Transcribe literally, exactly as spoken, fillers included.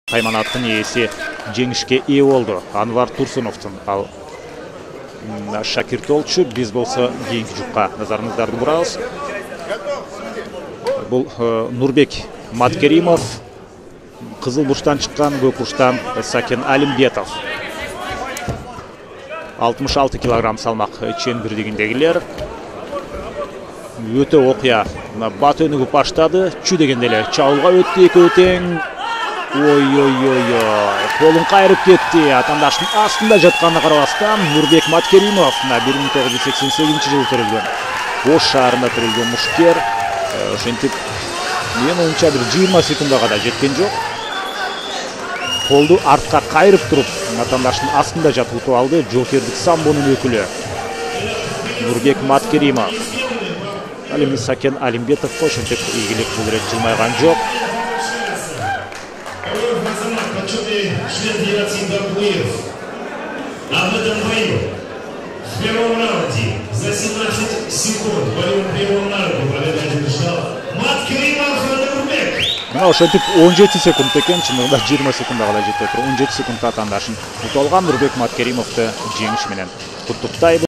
Кайманаттын ээси жеңишке ээ болду. Анвар Турсуновдун ал шакирти болчу. Биз болсо кийинки жукка назарыңыздарды бурабыз. Бул Нурбек Маткеримов, Кызыл бурчтан чыккан, көк бурчтан Сакен Алимбетов. алтымыш алты килограмм салмак чен бирдигиндегилер. Өтө окуя бат өнүгүп баштады. Чү дегенде эле чабуулга өттү экөө тең. Ой-ой-ой-ой, колун кайрып кетти. Атандаштын астында жатканына карабастан Нурбек Маткеримов бир миң тогуз жүз сексен сегизинчи жылы төрөлгөн. Ош шаарында төрөлгөн мушкер. Ошентип мен оюнча бир жыйырма секундага да жеткен жок. Колду артка кайрып туруп, атандаштын астында жатып алды. Жокердик самбонун өкүлү Нурбек Маткеримов. Ал эми Сакен Алимбетов ошентип ийгилик бул ирет жылмайган жок. Член делегации Бакуев. А в этом бою в первом раунде за семнадцать секунд боевым приемом на руку победу держал Маткеримов Нурбек. Мына ошентип он жети секунд экен, чындыгында жыйырма секундага да жетпей туруп он жети секундда атандашын уталган Нурбек Маткеримовду жеңиш менен куттуктайбыз.